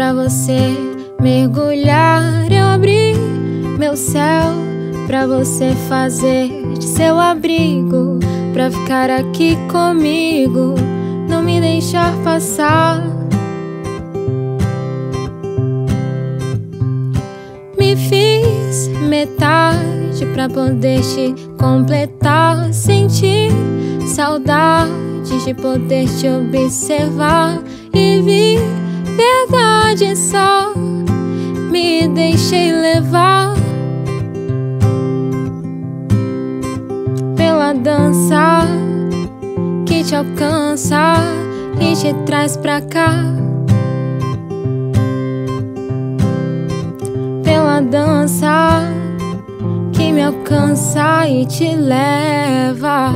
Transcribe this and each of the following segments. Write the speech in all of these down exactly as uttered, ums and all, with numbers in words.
pra você mergulhar. Eu abri meu céu pra você fazer de seu abrigo, pra ficar aqui comigo, não me deixar passar. Me fiz metade pra poder te completar. Senti saudade de poder te observar e vi verdade só. Me deixei levar pela dança que te alcança e te traz pra cá. Pela dança que me alcança e te leva.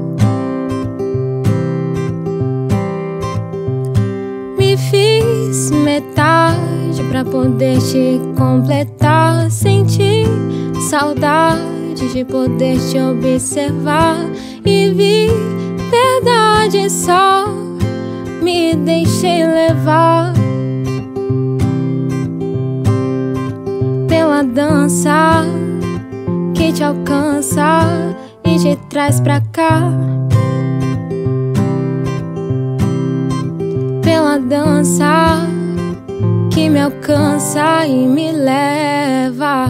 Me fiz metade pra poder te completar. Senti saudade de poder te observar e vi verdade só. Me deixei levar pela dança que te alcança e te traz pra cá. Pela dança que me alcança e me leva.